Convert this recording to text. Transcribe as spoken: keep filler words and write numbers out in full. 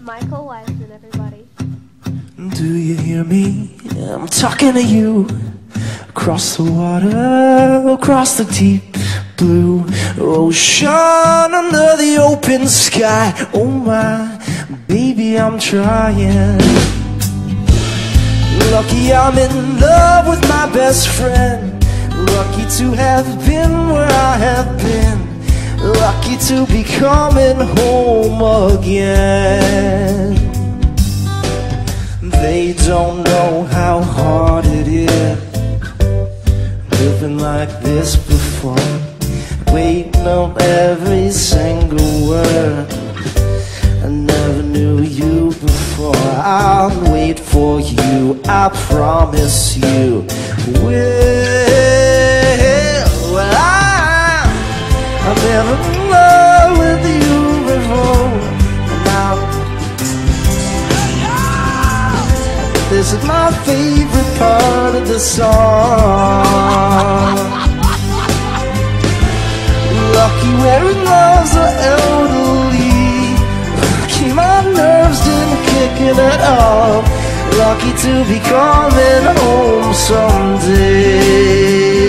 Michael Weisman, everybody. Do you hear me? I'm talking to you. Across the water, across the deep blue ocean, under the open sky. Oh my, baby, I'm trying. Lucky I'm in love with my best friend. Lucky to have been where I have been. Lucky to be coming home again. They don't know how hard it is living like this before, waiting on every single word. I never knew you before. I'll wait for you, I promise you. Well, I, I've never been in love with you before. Now, this is my favorite part of the song. Lucky wearing gloves are elderly. Lucky my nerves didn't kick it at all. Lucky to be coming home someday.